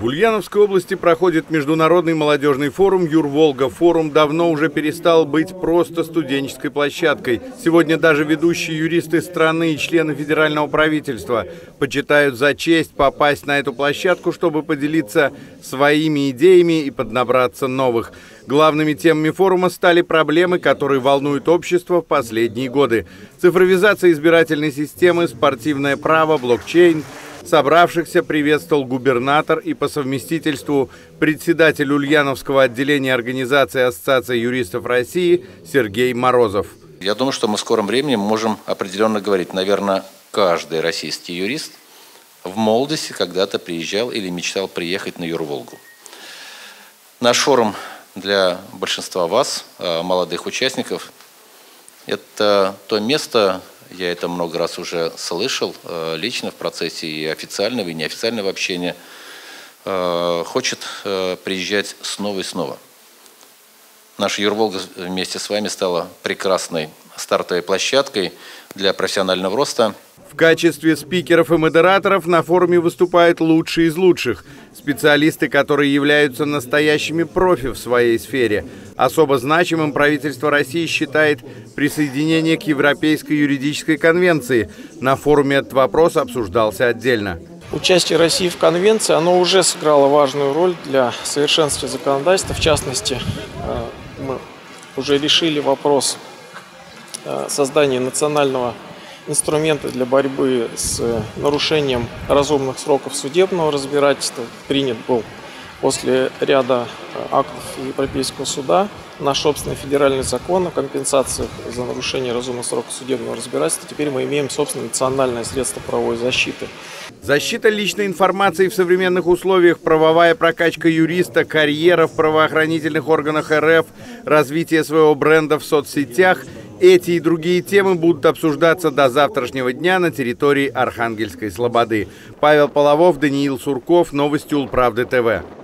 Ульяновской области проходит международный молодежный форум «Юрволга». Форум давно уже перестал быть просто студенческой площадкой. Сегодня даже ведущие юристы страны и члены федерального правительства почитают за честь попасть на эту площадку, чтобы поделиться своими идеями и поднабраться новых. Главными темами форума стали проблемы, которые волнуют общество в последние годы. Цифровизация избирательной системы, спортивное право, блокчейн. Собравшихся приветствовал губернатор и по совместительству председатель Ульяновского отделения организации Ассоциации юристов России Сергей Морозов. Я думаю, что мы в скором времени можем определенно говорить. Наверное, каждый российский юрист в молодости когда-то приезжал или мечтал приехать на Юрволгу. Наш форум для большинства вас, молодых участников, это то место. Я это много раз уже слышал лично в процессе и официального, и неофициального общения. Хочет приезжать снова и снова. Наша Юрволга вместе с вами стала прекрасной стартовой площадкой для профессионального роста. В качестве спикеров и модераторов на форуме выступают лучшие из лучших. Специалисты, которые являются настоящими профи в своей сфере. Особо значимым правительство России считает присоединение к Европейской юридической конвенции. На форуме этот вопрос обсуждался отдельно. Участие России в конвенции, оно уже сыграло важную роль для совершенствования законодательства. В частности, мы уже решили вопрос создания национального инструмента для борьбы с нарушением разумных сроков судебного разбирательства. Принят был после ряда актов Европейского суда наш собственный федеральный закон о компенсациях за нарушение разумных сроков судебного разбирательства. Теперь мы имеем собственное национальное средство правовой защиты. Защита личной информации в современных условиях, правовая прокачка юриста, карьера в правоохранительных органах РФ, развитие своего бренда в соцсетях – эти и другие темы будут обсуждаться до завтрашнего дня на территории Архангельской Слободы. Павел Половов, Даниил Сурков, новости Улправды ТВ.